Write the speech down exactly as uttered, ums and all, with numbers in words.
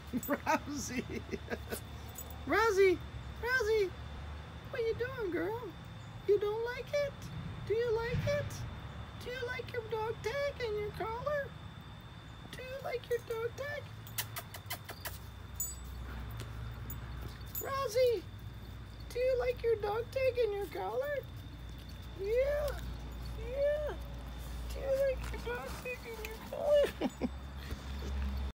Rousey. Rousey. Rousey. What you doing, girl? You don't like it? Do you like it? Do you like your dog tag and your collar? Do you like your dog tag? Rousey, do you like your dog tag and your collar?